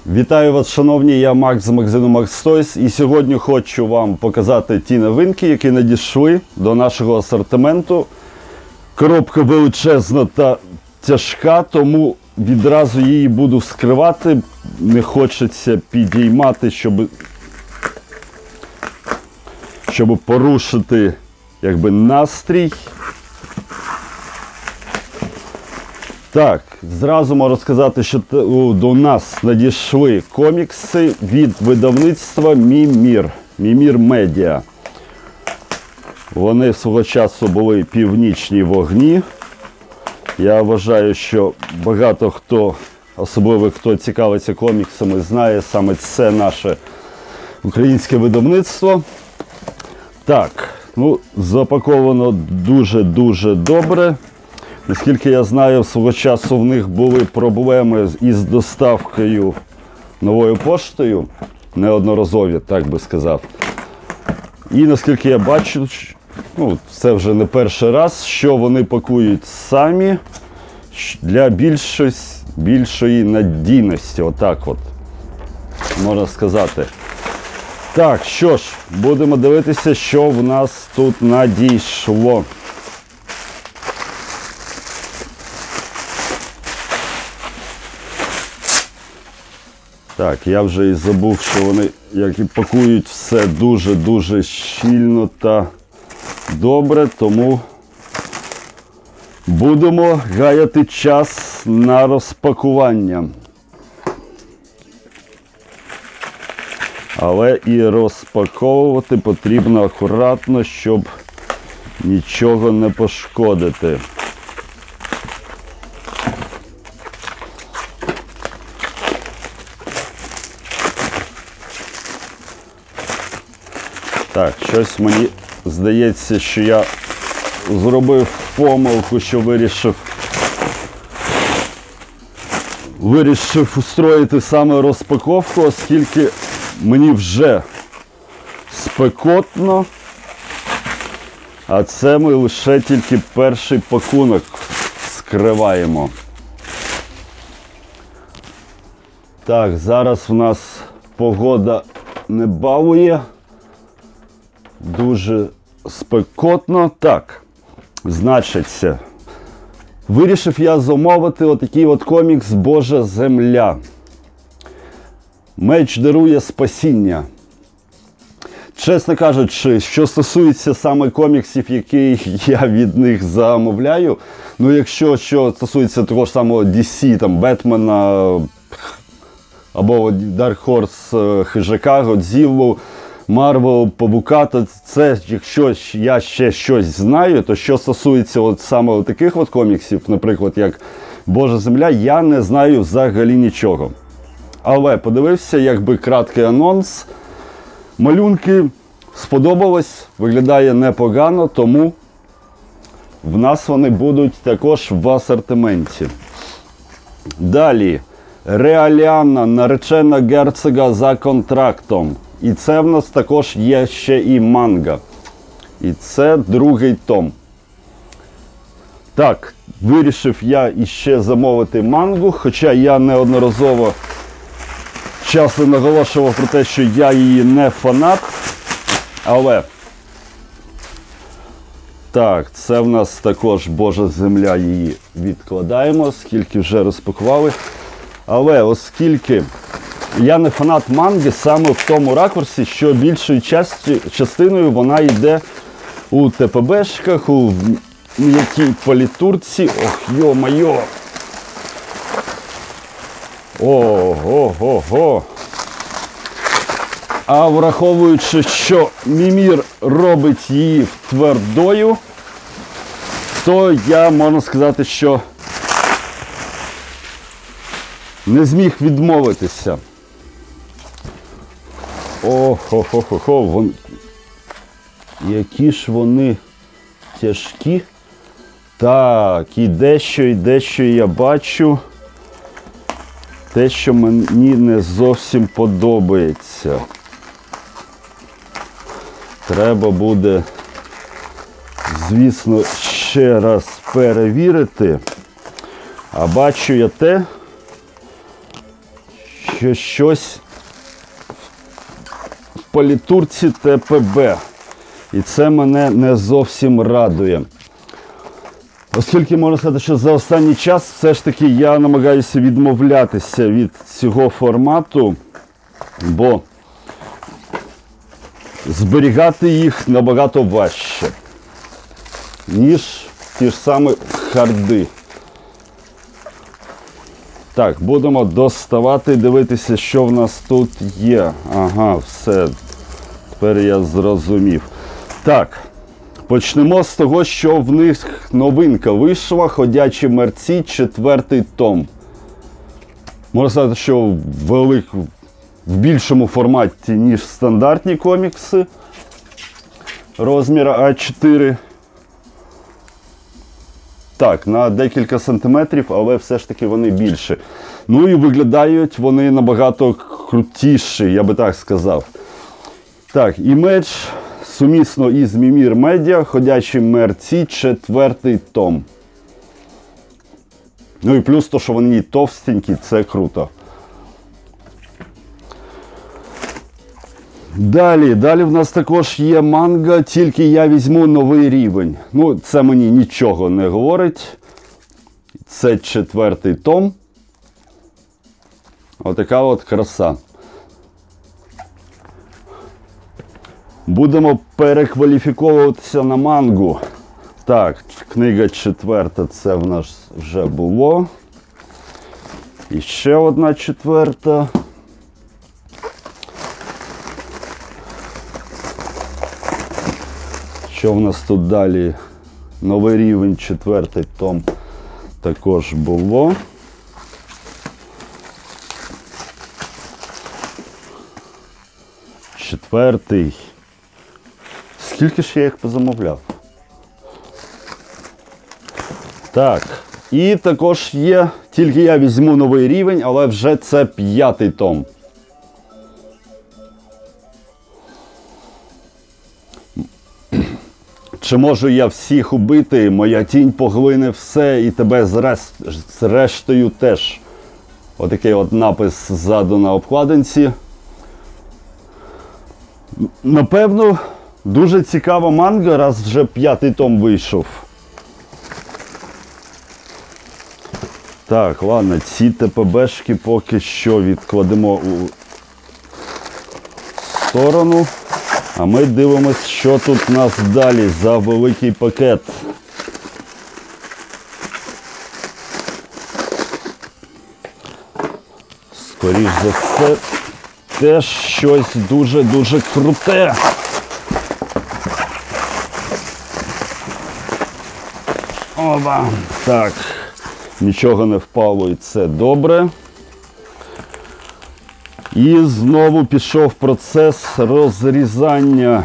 Вітаю вас, шановні, я Макс з магазину Max Toys, і сьогодні хочу вам показати ті новинки, які надійшли до нашого асортименту. Коробка величезна та тяжка, тому відразу її буду вскривати. Не хочеться підіймати, щоб порушити настрій. Так, зразу можу сказати, що до нас надійшли комікси від видавництва Мімір. Мімір Медіа. Вони свого часу були «Північні вогні». Я вважаю, що багато хто, особливо хто цікавиться коміксами, знає саме це наше українське видавництво. Так, запаковано дуже-дуже добре. Наскільки я знаю, свого часу в них були проблеми із доставкою новою поштою, неодноразові, так би сказав. І наскільки я бачу, це вже не перший раз, що вони пакують самі для більшої надійності, отак от, можна сказати. Так, що ж, будемо дивитися, що в нас тут надійшло. Так, я вже і забув, що вони пакують все дуже-дуже щільно та добре, тому будемо гаяти час на розпакування. Але і розпаковувати потрібно акуратно, щоб нічого не пошкодити. Так, щось мені здається, що я зробив помилку, що вирішив устроїти саме розпаковку, оскільки мені вже спекотно, а це ми лише тільки перший пакунок скриваємо. Так, зараз в нас погода не балує. Дуже спекотно. Так, значиться, вирішив я замовити отакий от комікс «Божа земля». Меч дарує спасіння. Чесно кажучи, що стосується саме коміксів, які я від них замовляю, якщо стосується того ж самого DC, там, Бетмена, або Dark Horse, Хижака, Годзіллу, Марвел, Павука, то це, якщо я ще щось знаю, то що стосується саме таких коміксів, наприклад, як «Божа земля», я не знаю взагалі нічого. Але подивився, краткий анонс, малюнки сподобалось, виглядає непогано, тому в нас вони будуть також в асортименті. Далі, Реаліанна, наречена герцога за контрактом. І це в нас також є ще і манга. І це другий том. Так, вирішив я іще замовити мангу, хоча я неодноразово часто наголошував про те, що я її не фанат. Але, так, це в нас також «Божа земля», її відкладаємо, оскільки вже розпакували. Але оскільки я не фанат манги саме в тому ракурсі, що більшою частиною вона йде у ТПБшках, у м'якій політурці. Ох, йо-майо! Ого-го-го! А враховуючи, що Мімір робить її твердою, то я можу сказати, що не зміг відмовитися. Охо-хо-хо-хо, які ж вони тяжкі. Так, і дещо я бачу те, що мені не зовсім подобається. Треба буде, звісно, ще раз перевірити. А бачу я те, що щось в палітурці ТПБ. І це мене не зовсім радує. Оскільки можна сказати, що за останній час все ж таки я намагаюся відмовлятися від цього формату, бо зберігати їх набагато важче, ніж ті ж самі харди. Так, будемо доставати, дивитися, що в нас тут є. Ага, все, тепер я зрозумів. Так, почнемо з того, що в них новинка вийшла, «Ходячі мерці», 4-й том. Можна сказати, що в більшому форматі, ніж стандартні комікси розміру А4. Так, на декілька сантиметрів, але все ж таки вони більше. Ну і виглядають вони набагато крутіші, я би так сказав. Так, імедж сумісно із Мімір Медіа, «Ходячі мерці», 4-й том. Ну і плюс то, що вони товстенькі, це круто. Далі в нас також є манга, тільки я візьму новий рівень. Ну, це мені нічого не говорить. Це 4-й том. Отака от краса. Будемо перекваліфіковуватися на мангу. Так, книга 4-та, це в нас вже було. І ще одна 4-та. Що в нас тут далі? Новий рівень, 4-й том також було. Четвертий. Скільки ж я їх позамовляв? Так. І також є, тільки я візьму новий рівень, але вже це 5-й том. Чи можу я всіх убити? Моя тінь поглине все і тебе зрештою теж. Отакий от напис ззаду на обкладинці. Напевно, дуже цікава манга, раз вже 5-й том вийшов. Так, ладно, ці ТПБшки поки що відкладемо у сторону. А ми дивимось, що тут у нас далі за великий пакет. Скоріш за все, теж щось дуже-дуже круте. Оба! Так, нічого не впало і це добре. І знову пішов процес розрізання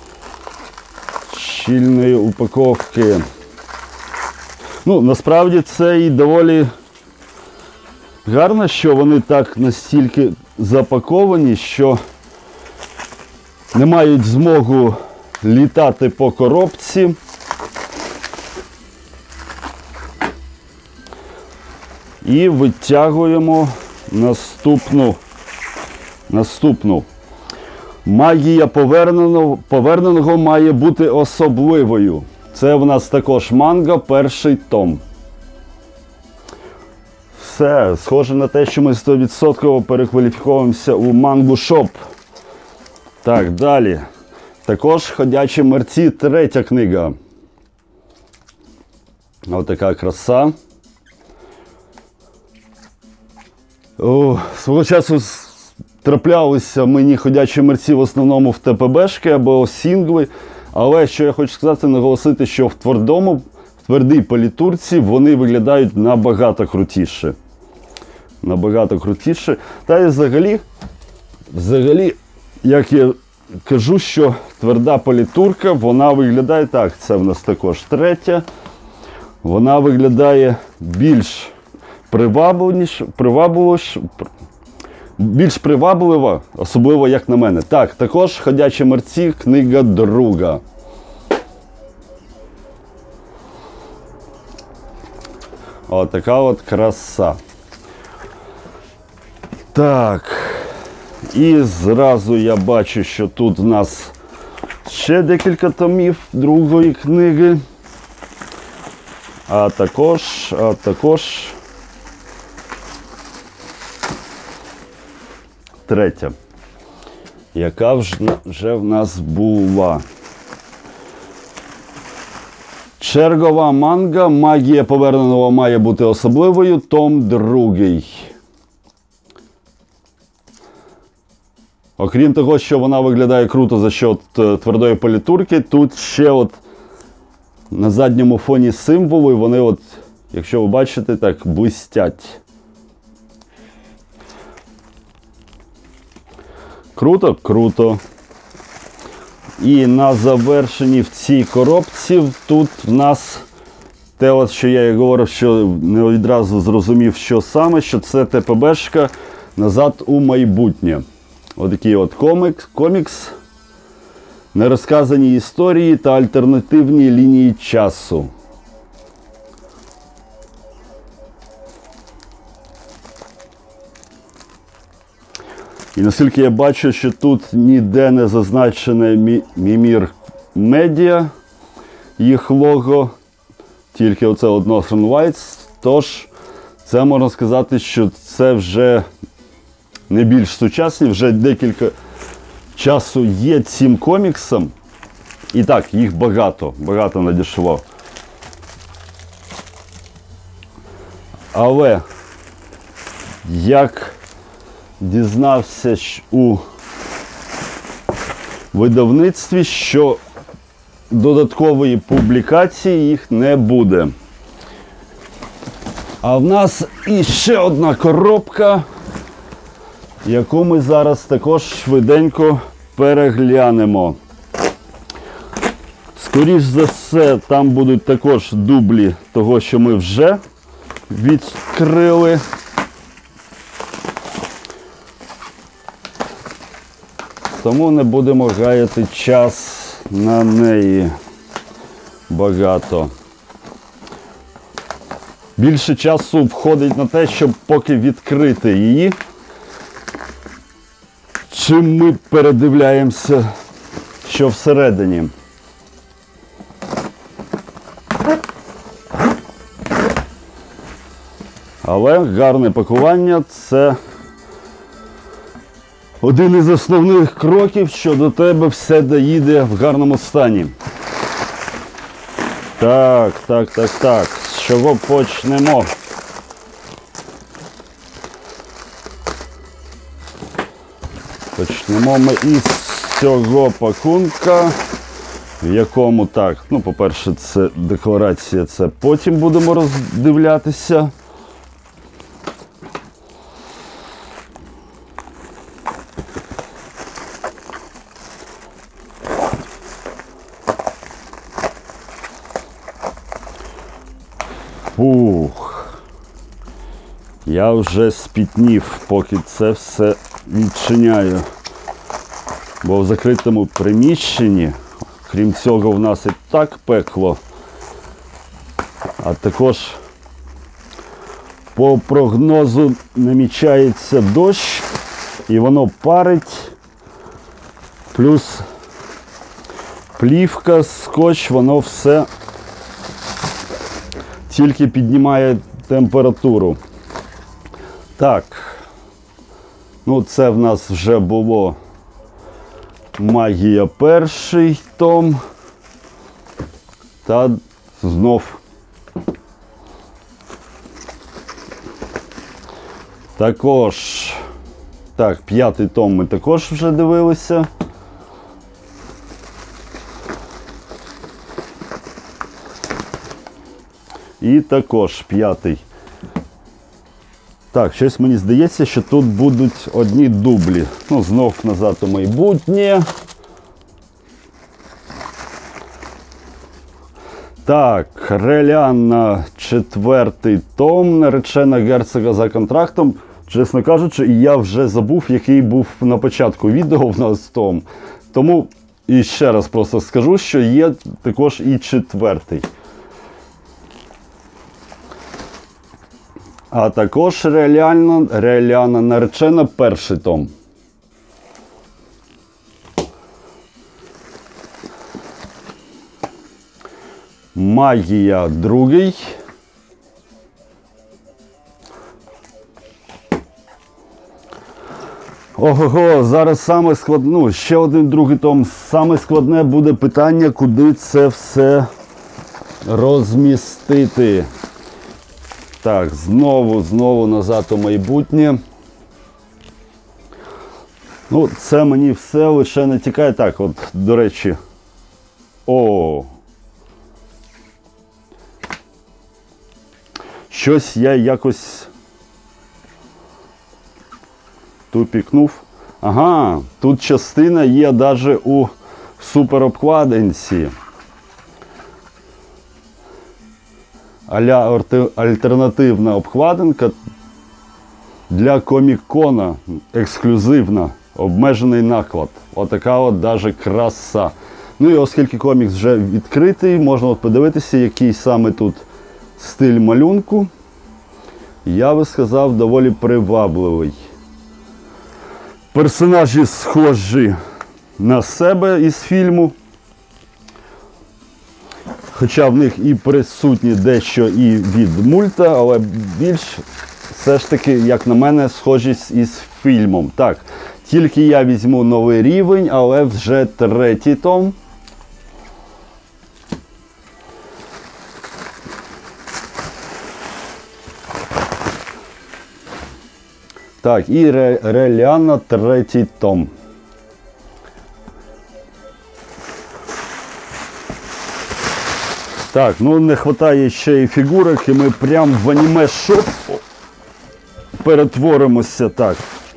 щільної упаковки. Ну, насправді це і доволі гарно, що вони так настільки запаковані, що не мають змогу літати по коробці. І витягуємо наступну. Магія поверненого має бути особливою. Це в нас також манга, 1-й том. Все, схоже на те, що ми 100% перекваліфіковуємося у мангу шоп. Так, далі. Також «Ходячі мерці», 3-я книга. Ось така краса. Свого часу траплялися мені «Ходячі мерці» в основному в ТПБшки або сінгли. Але, що я хочу сказати, наголосити, що в твердій палітурці вони виглядають набагато крутіше. Набагато крутіше. Та і взагалі, як я кажу, що тверда палітурка, вона виглядає так. Це в нас також 3-я. Вона виглядає більш приваблива, особливо як на мене. Так, також «Ходячі мерці», книга 2. О, така от краса. Так. І зразу я бачу, що тут в нас ще декілька томів другої книги. А також третя, яка вже в нас була. Чергова манга «Магія поверненого має бути особливою», том 2. Окрім того, що вона виглядає круто за счет твердої політурки, тут ще от на задньому фоні символи, вони от, якщо ви бачите, так блистять. Круто? Круто. І на завершенні в цій коробці тут в нас те, от, що я і говорив, що не відразу зрозумів, що саме, що це ТПБшка «Назад у майбутнє». Отакий от комікс, нерозказані історії та альтернативні лінії часу. І наскільки я бачу, що тут ніде не зазначене Мімір Медіа, їх лого, тільки оце от Northern Lights, тож це можна сказати, що це вже не більш сучасні, вже декілька часу є цим коміксам. І так, їх багато надійшло. Але як дізнався у видавництві, що додаткової публікації їх не буде. А в нас іще одна коробка, яку ми зараз також швиденько переглянемо. Скоріш за все, там будуть також дублі того, що ми вже відкрили. Тому не будемо гаяти час на неї багато. Більше часу входить на те, щоб поки відкрити її, чим ми передивляємося, що всередині. Але гарне пакування – це один із основних кроків, що до тебе все доїде в гарному стані. Так. З чого почнемо? Почнемо ми із цього пакунка, в якому так, ну, по-перше, це декларація, це потім будемо роздивлятися. Фух, я вже спітнів, поки це все відчиняю. Бо в закритому приміщенні, крім цього, в нас і так пекло. А також по прогнозу намічається дощ, і воно парить. Плюс плівка, скотч, воно все тільки піднімає температуру. Так, ну це в нас вже було «Магія» перший том. Та знов також, так, 5-й том ми також вже дивилися. І також 5-й. Так, щось мені здається, що тут будуть одні дублі. Ну, знов «Назад у майбутнє». Так, Релянна, 4-й том, наречена герцога за контрактом. Чесно кажучи, я вже забув, який був на початку відео в нас том. Тому і ще раз просто скажу, що є також і 4-й. А також Реаліана наречена, перший том. Магія, другий. Ого, зараз саме складне, ну, ще один другий том. Саме складне буде питання, куди це все розмістити. Так, знову назад у майбутнє. Ну, це мені все лише не тікає. Так, от, до речі. О! Щось я якось тупікнув. Ага, тут частина є навіть у суперобкладинці. А-ля альтернативна обкладинка для комік-кона. Ексклюзивна. Обмежений наклад. Отака от даже краса. Ну і оскільки комікс вже відкритий, можна от подивитися, який саме тут стиль малюнку. Я би сказав, доволі привабливий. Персонажі схожі на себе із фільму. Хоча в них і присутні дещо і від мульта, але більш все ж таки, як на мене, схожість із фільмом. Так, тільки я візьму новий рівень, але вже третій том. Так, і Реаліана, третій том. Так, ну не вистачає ще і фігурок, і ми прям в аніме-шоп перетворимося. Так.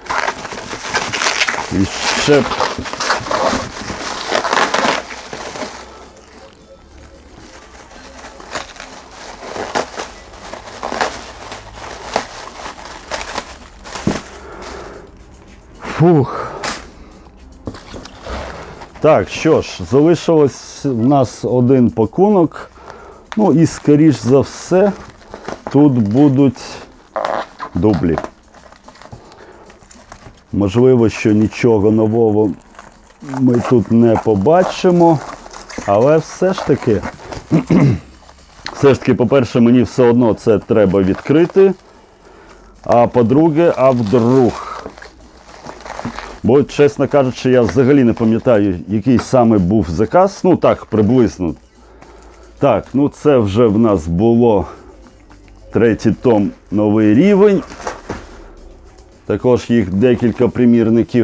І ще... Фух. Так, що ж, залишилось в нас один пакунок. Ну і, скоріш за все, тут будуть дублі. Можливо, що нічого нового ми тут не побачимо. Але все ж таки, по-перше, мені все одно це треба відкрити. А по-друге, а вдруг. Бо, чесно кажучи, я взагалі не пам'ятаю, який саме був заказ. Ну так, приблизно. Так, ну це вже в нас було третій том, новий рівень. Також їх декілька примірників.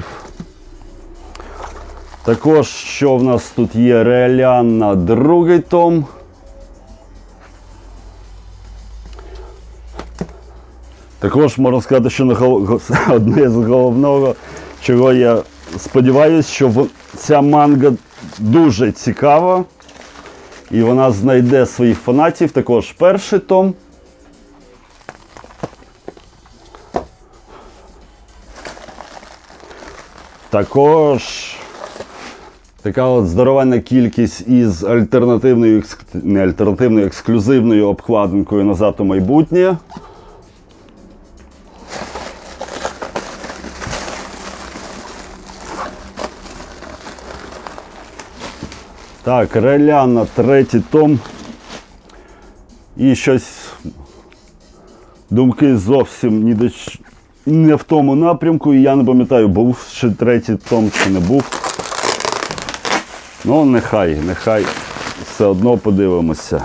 Також, що в нас тут є, Реаліана, другий том. Також можна сказати, що одне з головного, чого я сподіваюся, що ця манга дуже цікава. І вона знайде своїх фанатів. Також перший том. Також така от здоровенна кількість із альтернативною, не альтернативною, ексклюзивною обкладинкою «Назад у майбутнє». Так, Реаліана, третій том. І щось, думки зовсім не в тому напрямку. І я не пам'ятаю, був ще третій том чи не був. Ну, нехай все одно подивимося.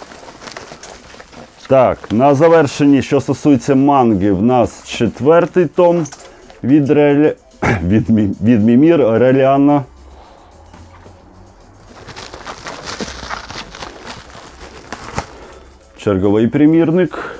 Так, на завершенні, що стосується манги, в нас четвертий том від Мімір, Реаліана. Черговий примірник.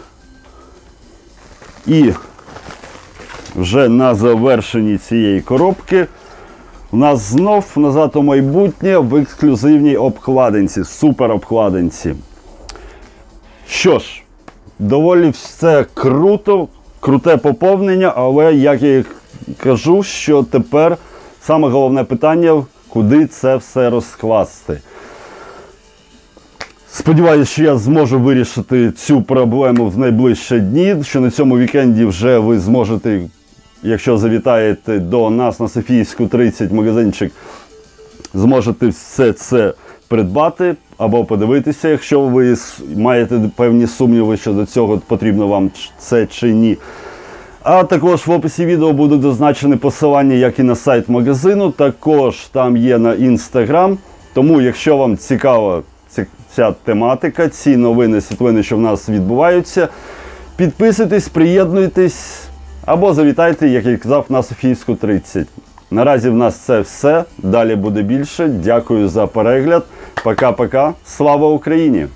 І вже на завершенні цієї коробки у нас знов «Назад у майбутнє» в ексклюзивній обкладинці, супер обкладинці. Що ж, доволі все круто, круте поповнення, але, як я кажу, що тепер саме головне питання, куди це все розкласти. Сподіваюся, що я зможу вирішити цю проблему в найближчі дні, що на цьому вікенді вже ви зможете, якщо завітаєте до нас на Софійську 30 магазинчик, зможете все це придбати або подивитися, якщо ви маєте певні сумніви щодо цього, потрібно вам це чи ні. А також в описі відео будуть зазначені посилання, як і на сайт магазину, також там є на Instagram. Тому, якщо вам цікава ця тематика, ці новини, світлини, що в нас відбуваються, підписуйтесь, приєднуйтесь або завітайте, як я казав, на Софійську 30. Наразі в нас це все, далі буде більше. Дякую за перегляд. Пока-пока. Слава Україні!